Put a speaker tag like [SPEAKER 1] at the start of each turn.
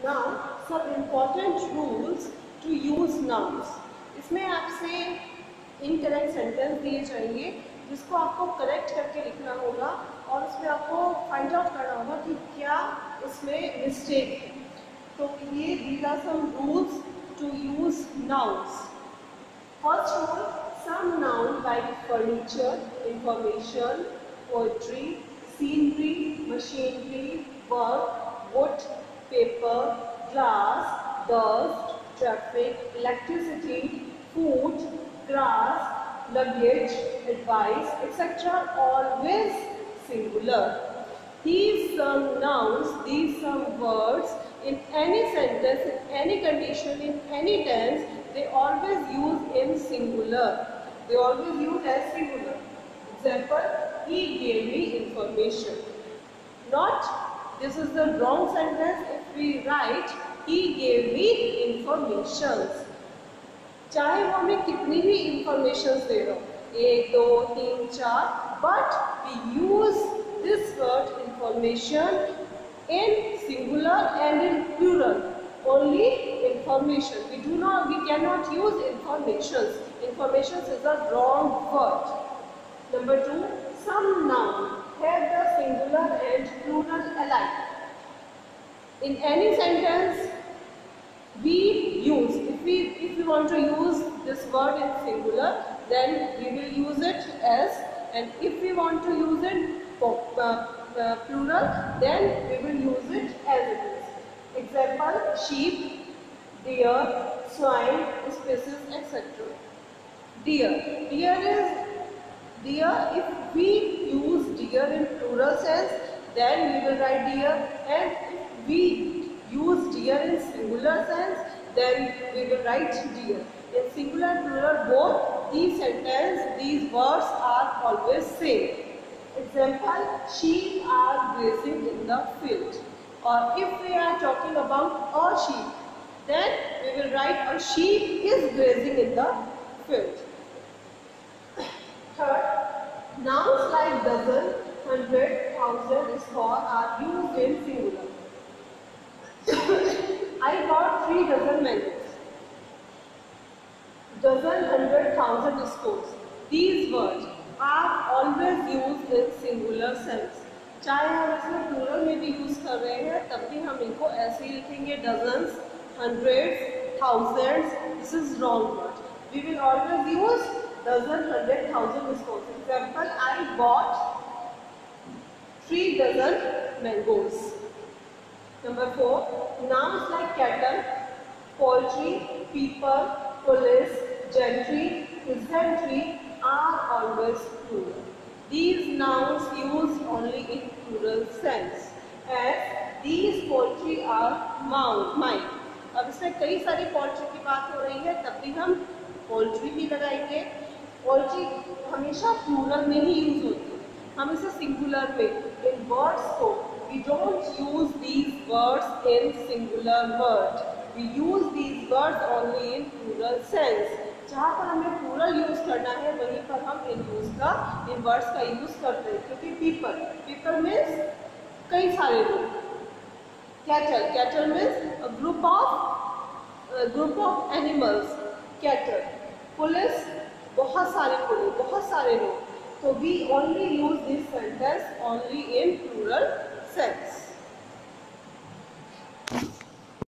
[SPEAKER 1] Now some important rules to use nouns. इसमें आपसे incorrect sentence दिए जाएंगे जिसको आपको करेक्ट करके लिखना होगा और उसमें आपको फाइंड आउट करना होगा कि क्या उसमें मिस्टेक है. तो ये these are some rules to use nouns. First rule, some noun like furniture, information, poetry, scenery, machinery, work, wood, paper, glass, dust, traffic, electricity, food, grass, luggage, advice, etc. always singular. These some nouns, these some words in any sentence, in any condition, in any tense, they always use in singular. They always use as singular. Example, he gave me information. Not, this is the wrong sentence if we write, he gave me informations. चाहे वो हमें कितनी भी informations दे रहा हो, 1, 2, 3, 4, but we use this word information in singular and in plural. Only information. We cannot use informations. Informations is a wrong word. Number 2, some noun have the singular and plural alike. In any sentence, we use, if we want to use this word in singular, then we will use it as, and if we want to use it plural, then we will use it as it is. Example, sheep, deer, swine, species, etc. Deer. If we use deer in plural sense, then we will write deer, and if we use deer in singular sense, then we will write deer. In singular and plural both, these words are always same. Example, sheep are grazing in the field. Or if we are talking about a sheep, then we will write a sheep is grazing in the field. Third, nouns like dozen, 100, 1000, score are used in singular. I got 3 dozen mangoes. Dozen, 100, 1000 scores. These words are always used in singular sense. चाहे हम इसमें plural में भी use कर रहे हैं, तब भी हम इनको ऐसे ही लिखेंगे, dozens, hundreds, thousands. This is wrong word. We will always use dozen, 100, 1000 scores. Example, I bought 3 dozen mangoes. Number 4, nouns like cattle, poultry, people, police, gentry, peasantry are always plural. These nouns used only in plural sense, as these poultry are mine. अब इसमें कई सारी poultry की बात हो रही है, तब भी हम पोल्ट्री भी लगाएंगे. पोल्ट्री हमेशा प्लूरल में ही यूज होती है, हम इसे सिंगुलर में. इन वर्ड्स को we don't use these words in singular word. We use these words only in plural sense. जहाँ पर हमें plural use करना है, वहीं पर हम इन words का use करते हैं. क्योंकि people means कई सारे लोग. Cattle means a group of animals. Cattle. Police, बहुत सारे लोग. So we only use this sentence only in plural sense.